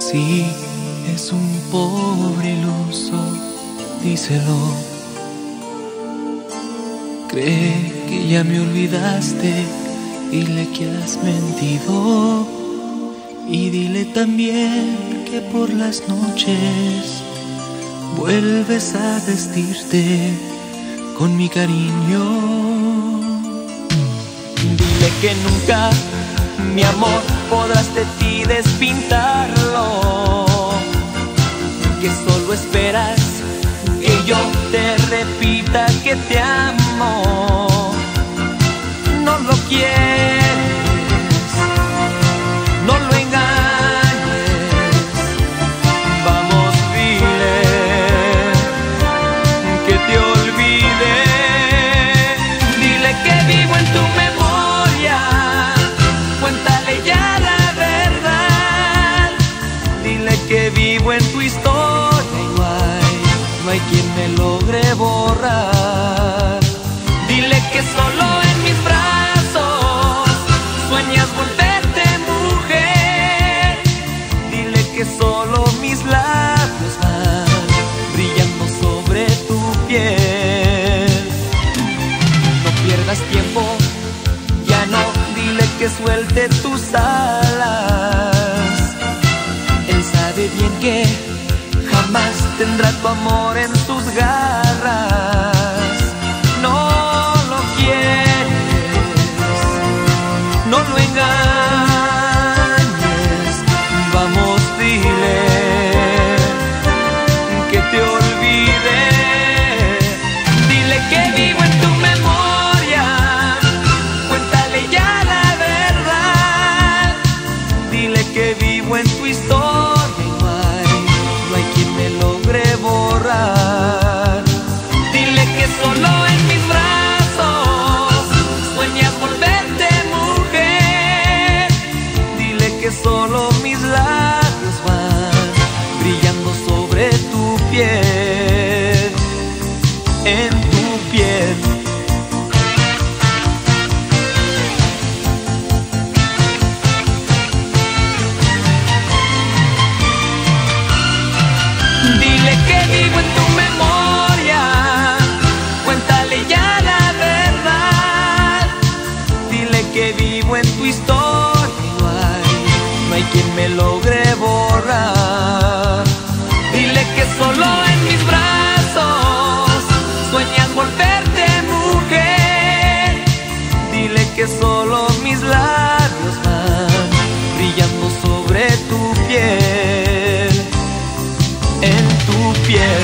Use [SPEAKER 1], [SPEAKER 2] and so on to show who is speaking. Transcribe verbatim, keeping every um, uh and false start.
[SPEAKER 1] Si es un pobre iluso, díselo. Cree que ya me olvidaste, dile que has mentido. Y dile también que por las noches vuelves a vestirte con mi cariño. Dile que nunca, mi amor, podrás de ti despintarlo, que solo esperas que yo te repita que te amo. No lo quieres, no lo engañes. Vamos, dile que te olvide. Dile que vivo en tu memoria, cuéntale ya la verdad. Dile que vivo en tu historia, igual no hay quien me logre borrar. Dile que solo en mis brazos sueñas volverte mujer. Dile que solo mis labios van brillando sobre tu piel. No pierdas tiempo, ya no, dile que suelte tus alas. Él sabe bien que jamás tendrá tu amor en sus garras. No lo quieres, no lo engañes. Vamos, dile que te olvide. Dile que vivo en tu memoria, cuéntale ya la verdad. Dile que vivo en tu historia, igual no hay quien me logre borrar. Dile que solo en mis brazos sueñas volverte mujer. Dile que solo mis labios van brillando sobre tu piel, en tu piel. Dile que vivo en tu memoria, cuéntale ya la verdad. Dile que vivo en tu historia, igual no hay quien me logre borrar. Dile que solo en mis brazos sueñas volverte mujer. Dile que solo mis labios van brillando sobre tu piel, en tu piel.